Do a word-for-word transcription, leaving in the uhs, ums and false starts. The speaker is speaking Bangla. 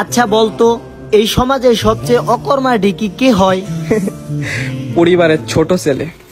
আচ্ছা বলতো, এই সমাজে সবচেয়ে অকর্মা ঢিকি কে হয়? পরিবারের ছোট ছেলে।